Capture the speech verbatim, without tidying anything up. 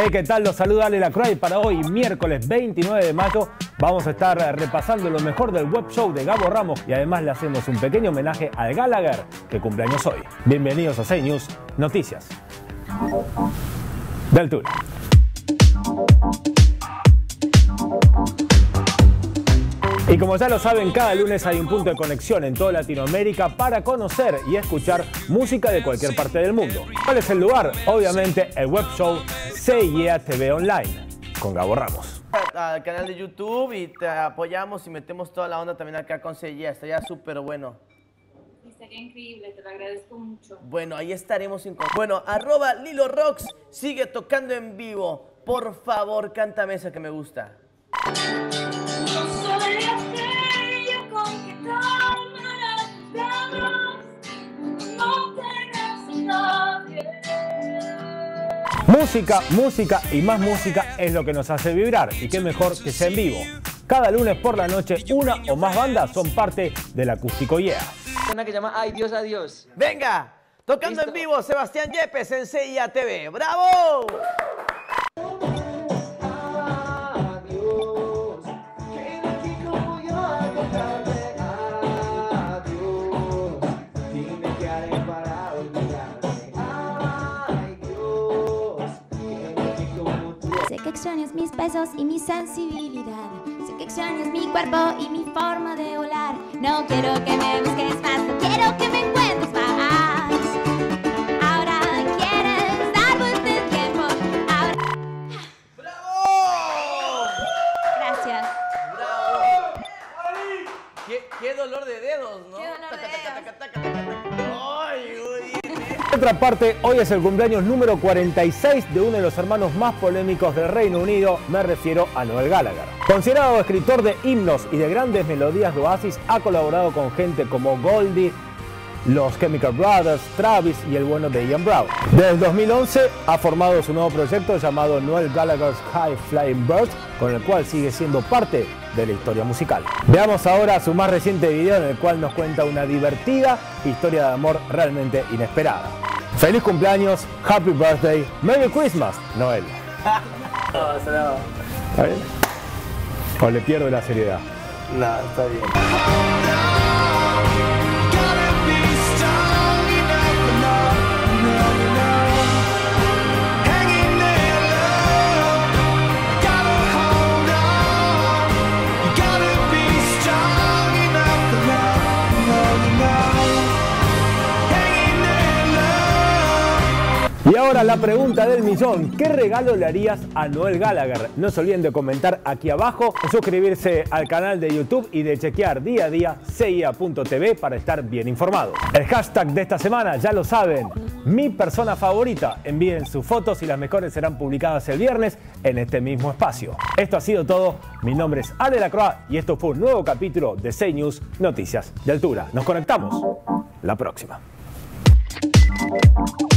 Hey, ¿qué tal? Los saluda Ale Lacroix y para hoy, miércoles veintinueve de mayo, vamos a estar repasando lo mejor del web show de Gabo Ramos y además le hacemos un pequeño homenaje al Gallagher, que cumple años hoy. Bienvenidos a seis News, noticias de altura. Y como ya lo saben, cada lunes hay un punto de conexión en toda Latinoamérica para conocer y escuchar música de cualquier parte del mundo. ¿Cuál es el lugar? Obviamente el web show Say Yeah T V Online con Gabo Ramos. Al canal de YouTube y te apoyamos y metemos toda la onda también acá con Say Yeah, estaría súper bueno. Estaría increíble, te lo agradezco mucho. Bueno, ahí estaremos. En... Bueno, arroba Lilo Rocks sigue tocando en vivo. Por favor, cántame esa que me gusta. No soy aquella con que calmarás tus ganas, no tengas nadie. Música, música y más música es lo que nos hace vibrar. Y qué mejor que sea en vivo. Cada lunes por la noche, una o más bandas son parte del Acústico Yeah. Una que llama Ay Dios, adiós. Venga, tocando ¿Listo? en vivo Sebastián Yepes en Say Yeah T V. ¡Bravo! Sé que extrañas mis besos y mi sensibilidad. Sé que extrañas mi cuerpo y mi forma de volar. No quiero que me busques más, no quiero que me encuentres más. Ahora quieres dar vuelta el tiempo. Ahora... ¡Bravo! Gracias. ¡Bravo! ¿Qué, qué dolor de dedos, ¿no? Qué dolor de Taca, taca, dedos. taca, taca, taca, taca. ¡Ay, uy! Por otra parte, hoy es el cumpleaños número cuarenta y seis de uno de los hermanos más polémicos del Reino Unido, me refiero a Noel Gallagher. Considerado escritor de himnos y de grandes melodías de Oasis, ha colaborado con gente como Goldie, los Chemical Brothers, Travis y el bueno de Ian Brown. Desde el dos mil once ha formado su nuevo proyecto llamado Noel Gallagher's High Flying Birds, con el cual sigue siendo parte de la historia musical. Veamos ahora su más reciente video en el cual nos cuenta una divertida historia de amor realmente inesperada. ¡Feliz cumpleaños! ¡Happy Birthday! ¡Merry Christmas! Noel. No, eso no. ¿Está bien? ¿O le pierdo la seriedad? No, está bien. Y ahora la pregunta del millón, ¿qué regalo le harías a Noel Gallagher? No se olviden de comentar aquí abajo, suscribirse al canal de YouTube y de chequear día a día Say Yeah punto T V para estar bien informados. El hashtag de esta semana, ya lo saben, mi persona favorita. Envíen sus fotos y las mejores serán publicadas el viernes en este mismo espacio. Esto ha sido todo, mi nombre es Ale Lacroix y esto fue un nuevo capítulo de seis News, Noticias de Altura. Nos conectamos la próxima.